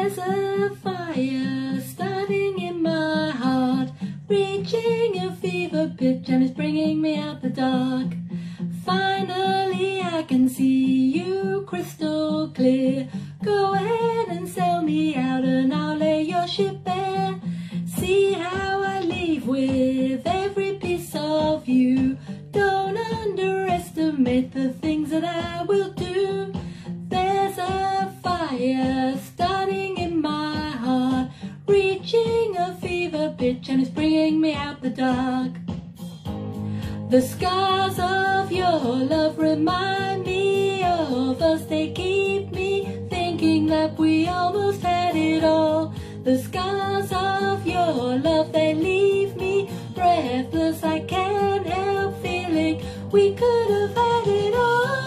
There's a fire starting in my heart, reaching a fever pitch, and it's bringing me out the dark. Finally I can see you crystal clear. Go ahead and sell me out and I'll lay your ship bare. See how I leave with every piece of you. Don't underestimate the things that I will do. There's a fire starting in my heart, reaching a fever pitch, and it's bringing me out the dark. The scars of your love remind me of us. They keep me thinking that we almost had it all. The scars of your love, they leave me breathless. I can't help feeling we could have had it all.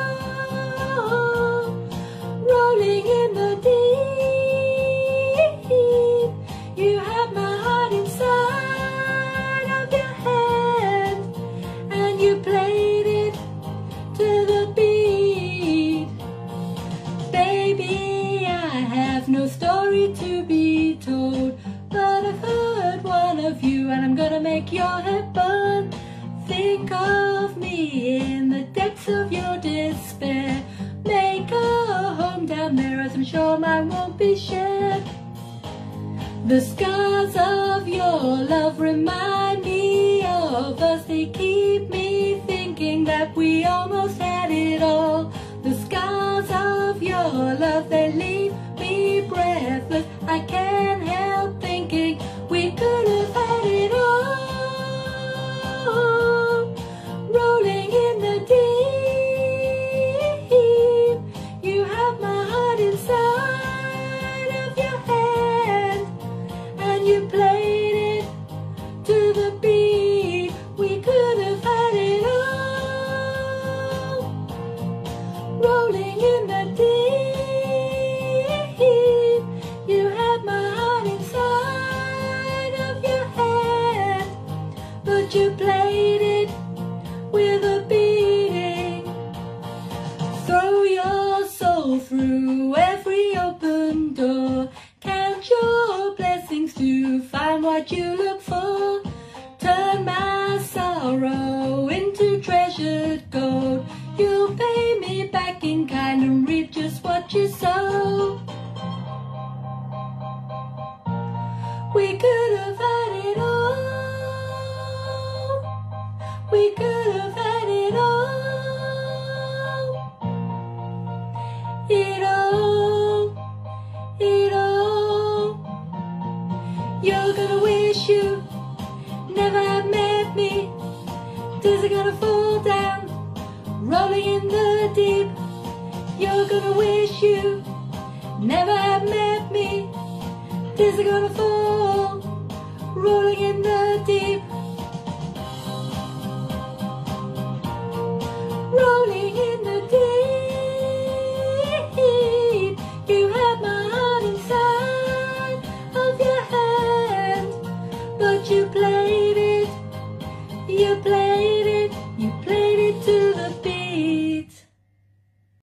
Rolling in the deep, you have my heart inside of your hand, and you played it to the beat. Baby, I have no story to be told, but I've heard one of you, and I'm gonna make your head burn. Think of me in the depths of your despair. Make a home down there, as I'm sure mine won't be shared. The scars of your love remind me of us. They keep me thinking that we almost had it all. The scars of your love, they leave me breathless. I can't help thinking we could have had it all. Rolling in the deep, you have my heart inside of your hand, and you played it to the beat. We could have had it all. Rolling in the deep, you had my heart inside of your hand, but you played it with a beating. Throw your soul through every open door. Count your blessings to find what you look for. Turn my sorrow into treasured gold. You'll pay me back in kind and reap just what you sow. We could have had it all. We could have had it all. It all, it all. You're gonna wish you never had met me. Tears are gonna fall down, rolling in the deep. You're gonna wish you never had met me. Tears are gonna fall, rolling in the deep.